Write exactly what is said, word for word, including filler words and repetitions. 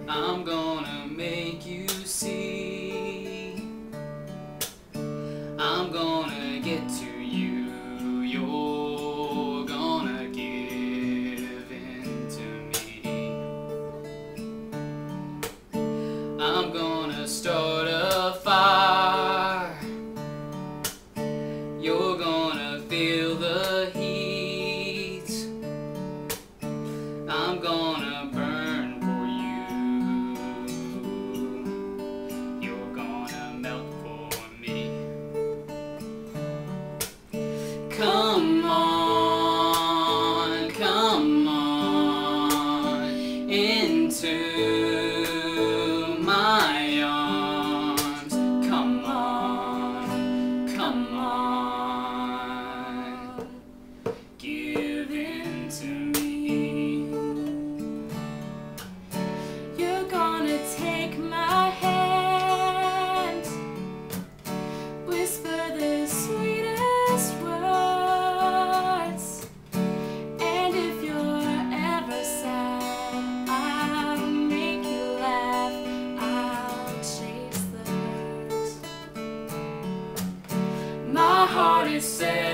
I'm gonna make you see. I'm gonna get to you. You're gonna give in to me. I'm gonna start a fire. You're gonna feel the heat. I'm gonna burn for you. You're gonna melt for me. Come on, come on into my arms. Come on, come on, give in to me. You're gonna take my hand, whisper the sweetest words, and if you're ever sad, I'll make you laugh, I'll chase the hurt. My heart is set